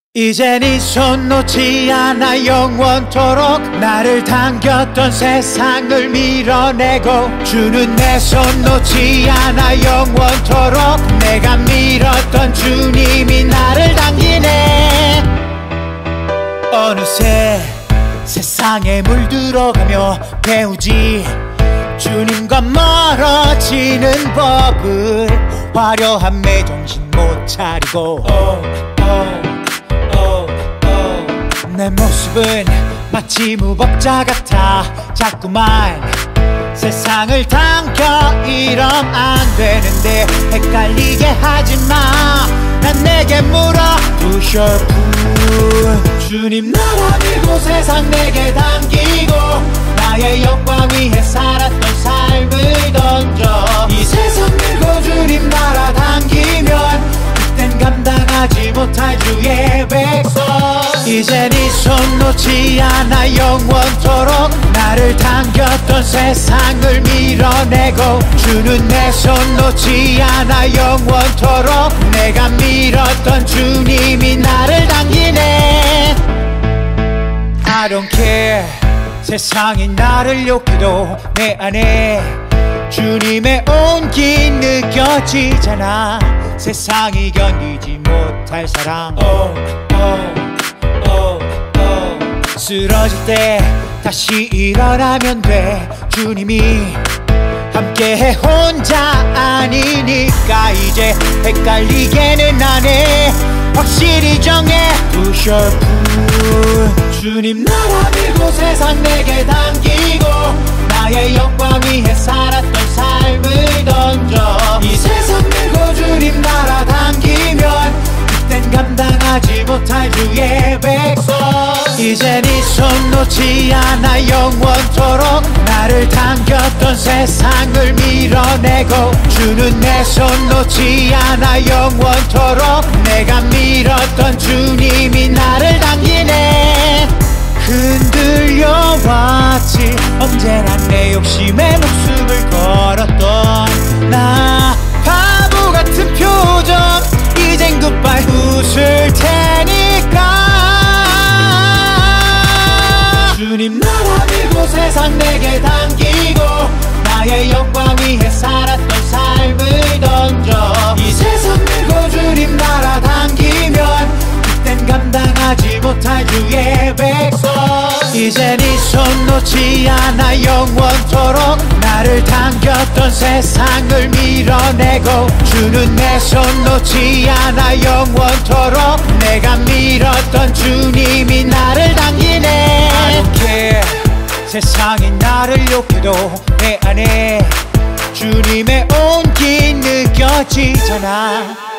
이제 네 손 놓지 않아 영원토록 나를 당겼던 세상을 밀어내고 주는 내 손 놓지 않아 영원토록 내가 밀었던 주님이 나를 당기네. 어느새 세상에 물들어가며 배우지 주님과 멀어지는 법을. 화려함에 정신 못 차리고 내 모습은 마치 무법자 같아 자꾸만 세상을 당겨 이러면 안 되는데 헷갈리게 하지마. 난 내게 물어 Push or pull. 주님 나라 밀고 세상 내게 당기고 나의 영광 위해 살았던 삶을 던져 이 세상 밀고 주님 나라 당기면 그땐 감당하지 못할 주의 백성. 이제 네 손 놓지 않아 영원토록 나를 당겼던 세상을 밀어내고 주는 내 손 놓지 않아 영원토록 내가 밀었던 주님이 나를 당기네. I don't care 세상이 나를 욕해도 내 안에 주님의 온기 느껴지잖아. 세상이 견디지 못할 사랑. 쓰러질 때 다시 일어나면 돼. 주님이 함께해 혼자 아니니까 이제 헷갈리게는 안 해. 확실히 정해 Push or pull. 주님 나라 밀고 세상 내게 당기고 나의 영광 위해 살았던 삶을 던져 이 세상 밀고 주님 나라 당기면 그땐 감당하지 못할 주의 백성. 이제 네 손 놓지 않아 영원토록 나를 당겼던 세상을 밀어내고 주는 내 손 놓지 않아 영원토록 내가 밀었던 주님이 나를 당기네. 흔들려 왔지 언제나 내 욕심에 목숨을 걸었던 나. 바보 같은 표정 이젠 굿바이 웃을 테니까. 주님 나라 밀고 세상 내게 당기고 나의 영광 위해 살았던 삶을 던져 이 세상 밀고 주님 나라 당기면 그땐 감당하지 못할 주의 백성. 이제 네 손 놓지 않아 영원토록 나를 당겼던 세상을 밀어내고 주는 내 손 놓지 않아 영원토록 내가 밀었던 주님이 나를 당기네. I don't care 세상이 나를 욕해도 내 안에 주님의 온기 느껴지잖아.